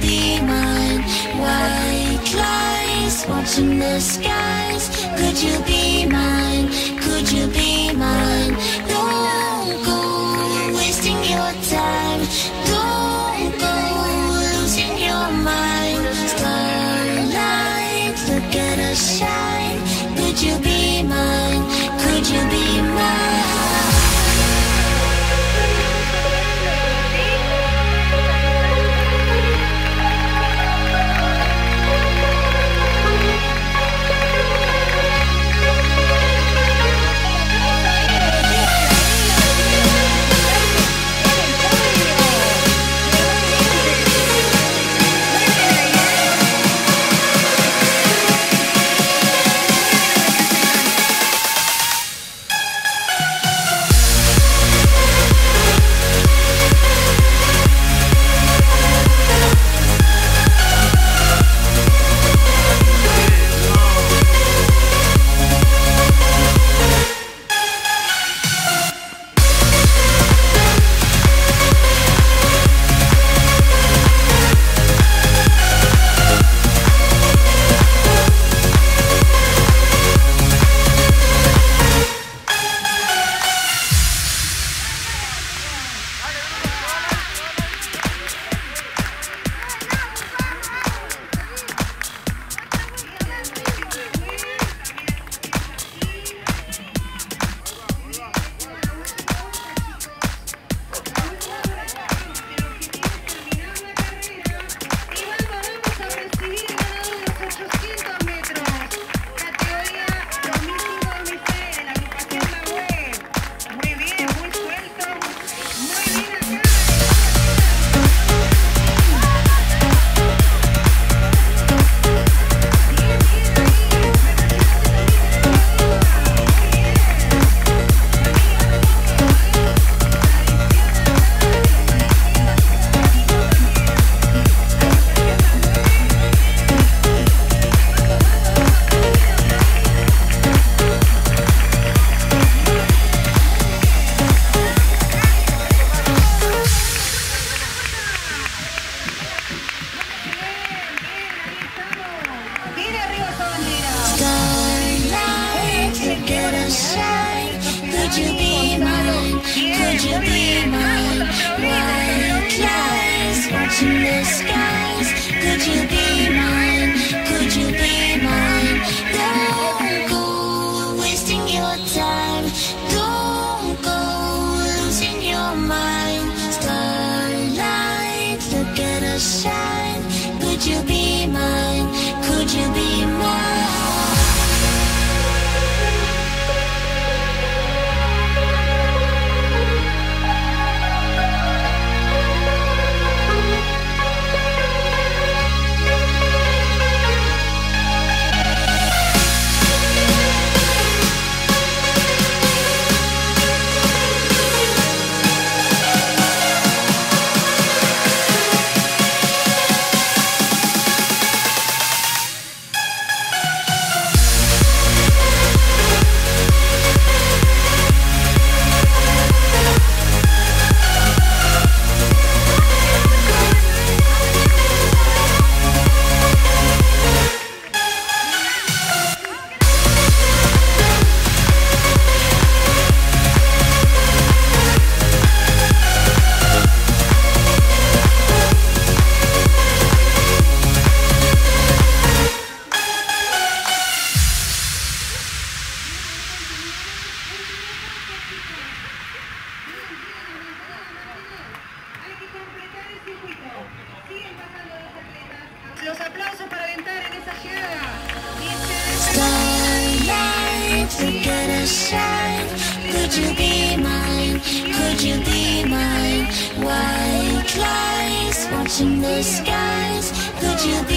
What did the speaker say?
be mine? White lies watching the skies. Could you be mine? Could you be mine? Don't go wasting your time. Don't go losing your mind. Starlight, look at us shine. Could you be mine? Could you be mine? Could you be mine? Could you be mine? White lies watching the skies. Could you be mine? Could you be mine? Don't go wasting your time. Don't go losing your mind. Starlight, look at us shine. Could you be mine? Could you be mine? Los aplausos para aventar en esa llegada. Starlight, look at us shine. Could you be mine? Could you be mine? White lies watching the skies. Could you be